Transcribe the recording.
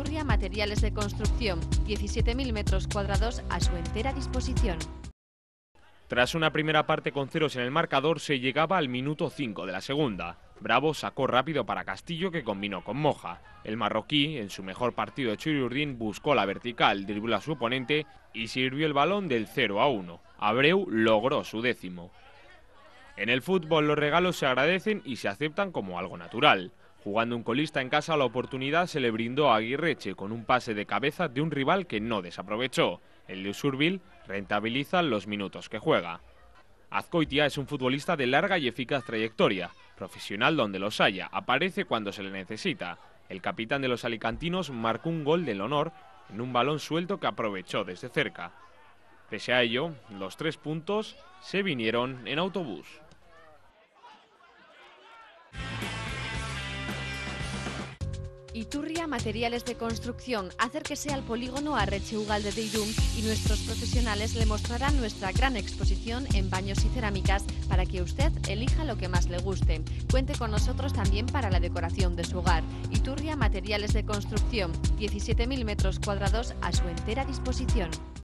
Iturria Materiales de Construcción, 17.000 metros cuadrados a su entera disposición. Tras una primera parte con ceros en el marcador, se llegaba al minuto 5 de la segunda. Bravo sacó rápido para Castillo, que combinó con Moja. El marroquí, en su mejor partido de Txuri-Urdin, buscó la vertical, dribló a su oponente y sirvió el balón del 0-1. Abreu logró su 10º. En el fútbol los regalos se agradecen y se aceptan como algo natural. Jugando un colista en casa, la oportunidad se le brindó a Aguirreche con un pase de cabeza de un rival que no desaprovechó. El de Usurbil rentabiliza los minutos que juega. Azkoitia es un futbolista de larga y eficaz trayectoria, profesional donde los haya, aparece cuando se le necesita. El capitán de los alicantinos marcó un gol del honor en un balón suelto que aprovechó desde cerca. Pese a ello, los 3 puntos se vinieron en autobús. Iturria Materiales de Construcción. Acérquese al polígono Arretxe Ugalde de Irún y nuestros profesionales le mostrarán nuestra gran exposición en baños y cerámicas para que usted elija lo que más le guste. Cuente con nosotros también para la decoración de su hogar. Iturria Materiales de Construcción, 17.000 metros cuadrados a su entera disposición.